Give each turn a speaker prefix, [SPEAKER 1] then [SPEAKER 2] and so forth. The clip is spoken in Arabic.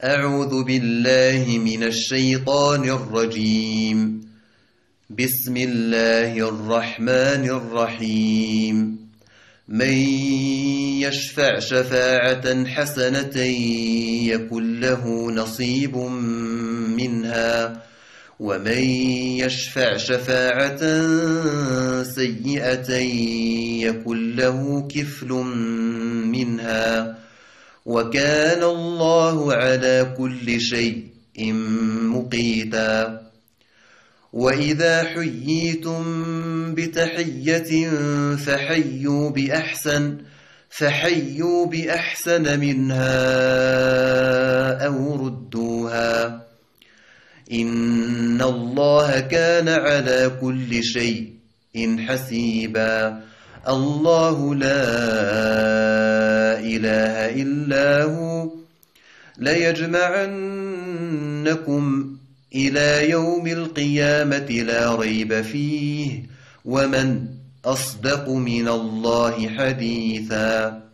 [SPEAKER 1] أعوذ بالله من الشيطان الرجيم. بسم الله الرحمن الرحيم. من يشفع شفاعة حسنة يكن له نصيب منها، ومن يشفع شفاعة سيئة يكن له كفل منها، وكان الله على كل شيء مقيتا. وإذا حييتم بتحية فحيوا بأحسن منها أو ردوها، إن الله كان على كل شيء حسيبا. الله لا إله إلا هو ليجمعنكم إلى يوم القيامة لا ريب فيه، ومن أصدق من الله حديثا.